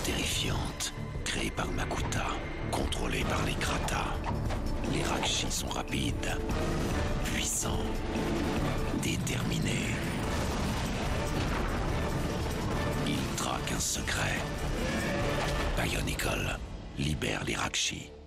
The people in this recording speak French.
terrifiante, créée par Makuta, contrôlée par les Kratas. Les Rakshis sont rapides, puissants, déterminés. Ils traquent un secret. Bionicle libère les Rakshis.